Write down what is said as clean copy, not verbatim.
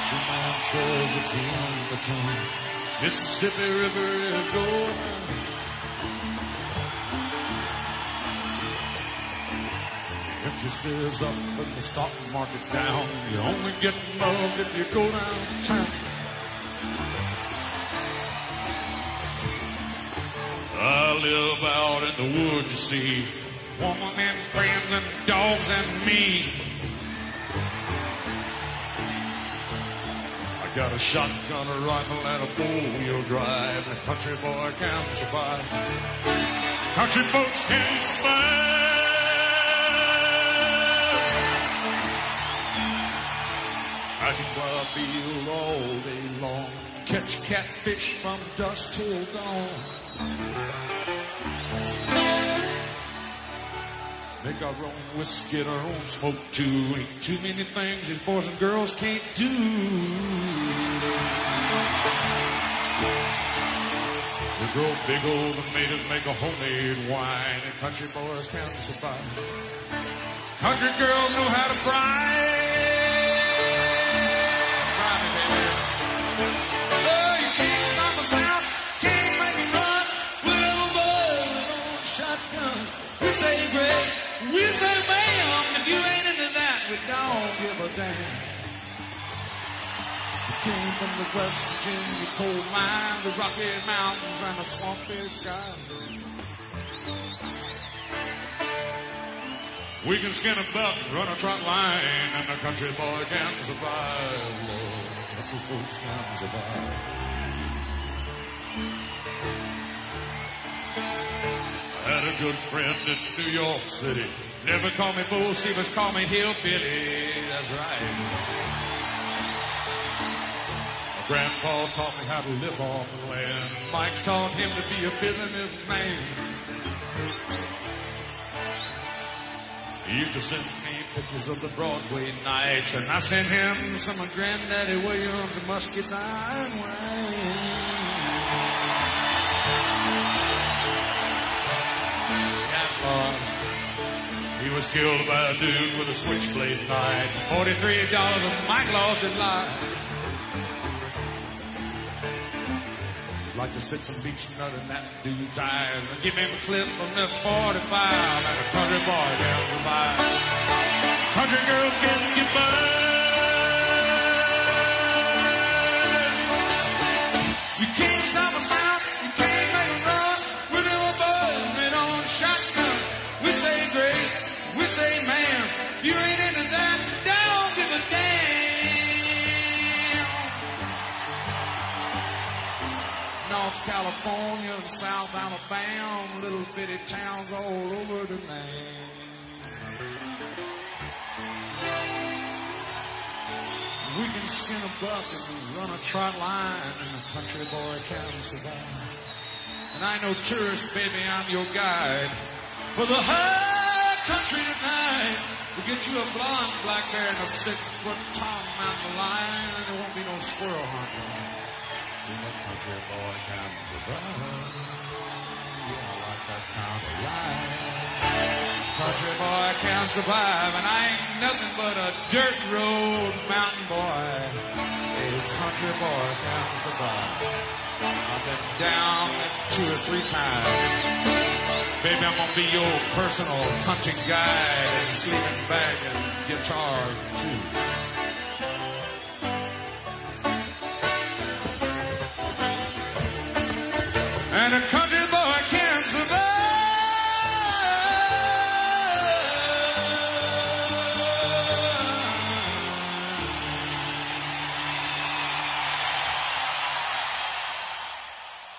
country man says it's in the tune. Mississippi River is going down. Interest is up and the stock market's down. You only get loved if you go downtown. I live out in the woods, you see. Woman and friends and dogs and me. I got a shotgun, a rifle, and a four-wheel drive. And a country boy can survive. Country folks can survive. I can fly a field all day long. Catch catfish from dusk till dawn. Make our own whiskey, our own smoke too. Ain't too many things these boys and girls can't do. We grow big old tomatoes, make a homemade wine, and country boys can survive. Country girls know how to fry. Oh, you can't stop us out, can't make it run. With a bullet on shotgun, we say great. We say, ma'am, if you ain't into that, we don't give a damn. We came from the West Virginia coal mine, the Rocky Mountains and the swampy sky. We can skin a buck, run a trot line, and the country boy can survive. Lord, country folks can survive. Had a good friend in New York City. Never call me bull, she was call me hillbilly. That's right. My grandpa taught me how to live on the land. Mike taught him to be a businessman. He used to send me pictures of the Broadway nights, and I sent him some of Granddaddy Williams' muscadine wine. He was killed by a dude with a switchblade knife. $43 and Mike lost his life. Like to stick some beach nut in that dude's eyes and give him a clip from this 45 and a country boy can survive. Country girls can get burned. You can't stop a sound, you can't make a run. We're doing buzzing on shotgun. We say grace. We say, man, you ain't into that, don't give a damn. North California and South Alabama, little bitty towns all over the land. We can skin a buck and run a trot line, and a country boy can survive. And I know tourist, baby, I'm your guide. For the country tonight, we'll get you a blonde black bear and a 6-foot tall mountain lion, and there won't be no squirrel hunting. And the country boy can survive. Yeah, I like that kind of life. Country boy can survive, and I ain't nothing but a dirt road mountain boy. A country boy can survive. I've been down 2 or 3 times. Baby, I'm gonna be your personal hunting guide and sleeping bag and guitar, too. And a country